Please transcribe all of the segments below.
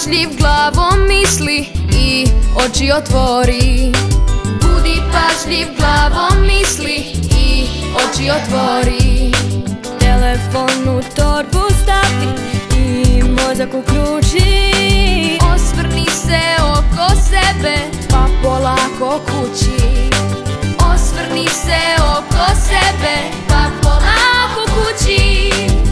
pažljiv, glavom misli i oči otvori. Budi pažljiv, glavom misli i oči otvori. Telefon u torbu stavi i mozak uključi. Osvrni se oko sebe pa polako kući. Osvrni se oko sebe pa polako kući.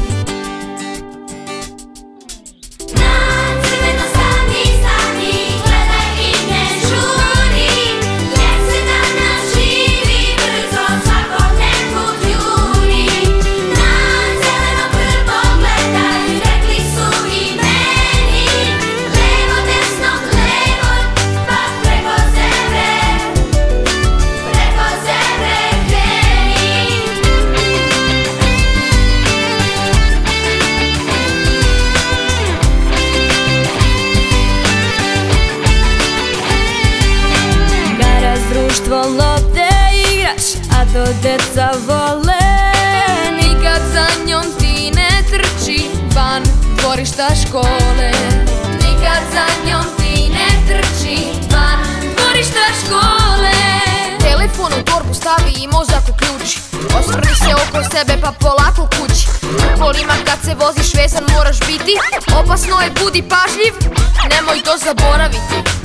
Lopte igraš, a to deca vole. Nikad za njom ti ne trči van dvorišta škole. Nikad za njom ti ne trči van dvorišta škole. Telefon u torbu stavi i mozak uključi. Osvrni se oko sebe pa polako kući. U kolima kad se voziš vezan moraš biti. Opasno je, budi pažljiv, nemoj to zaboraviti.